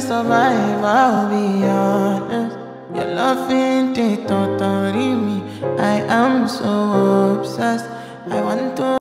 survive, I'll be honest. Your love ain't it, totally me. I am so obsessed. I want to